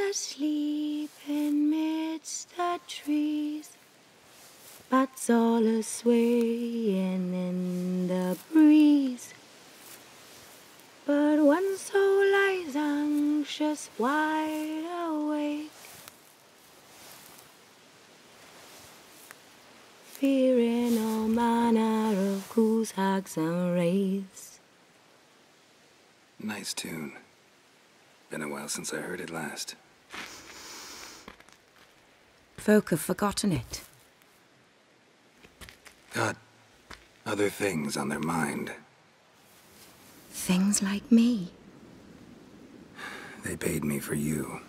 asleep in midst the trees, bats all a-swaying in the breeze. But one soul lies anxious, wide awake, fearing all manner of ghouls, hags, and wraiths. Nice tune. Been a while since I heard it last. Folk have forgotten it. Got other things on their mind. Things like me. They paid me for you.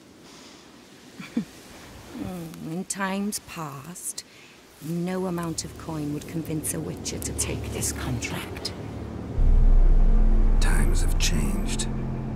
In times past, no amount of coin would convince a witcher to take this contract. Times have changed.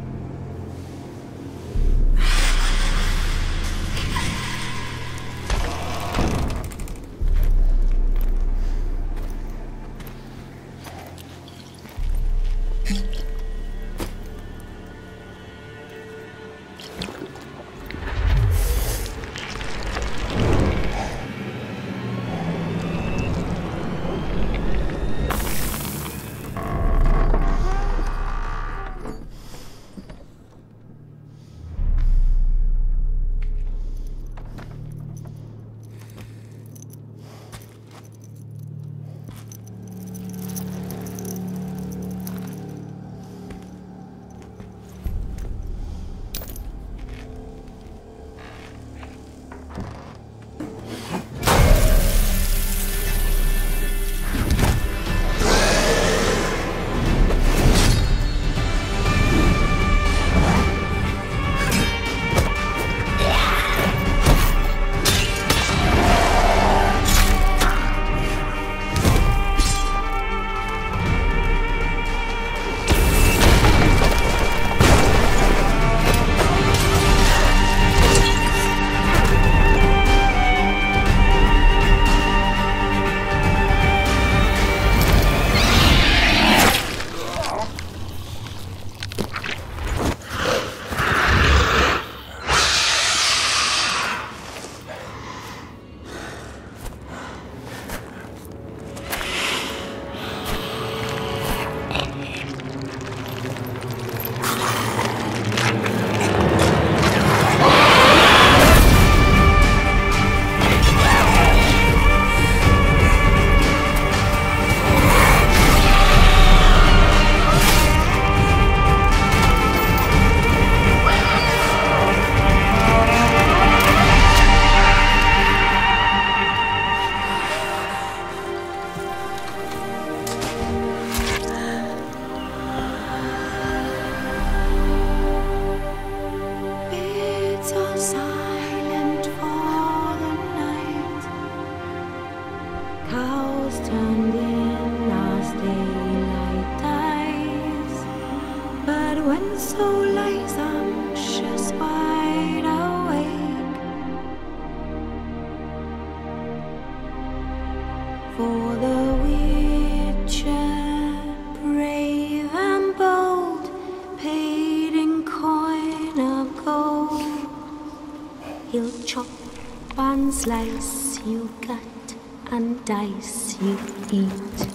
Slice you cut and dice you eat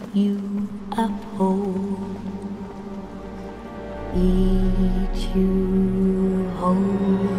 you up whole, eat you whole.